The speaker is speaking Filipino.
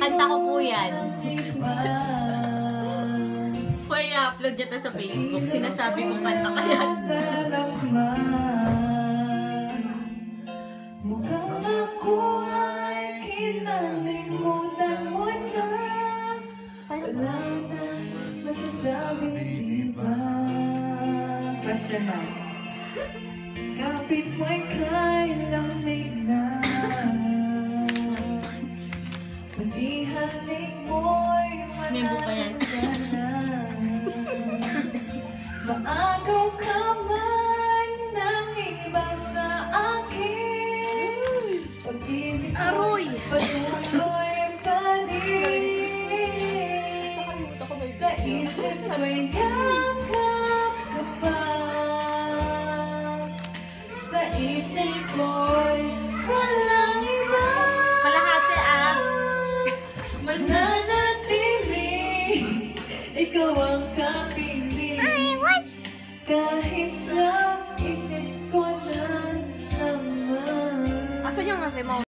Kanta ko po yan. Kaya i-upload niya to sa Facebook. Sinasabi ko kanta ka yan. Mukhang ako ay kinalimutan mo na. Wala na masasabi, diba? Question mark. Kapit mo'y kailamig na. Pag-ihalik mo'y Mimbo pa yan. Maagaw ka man ng iba sa akin. Pag-ibig Aroy! patuloy panig. Sa isip mo'y yakap ka pa. Sa isip mo'y walang iba. Kalahati ah. Mananatili, ikaw ang kapili. Kahit sa isip ko na naman. Asan yung remote?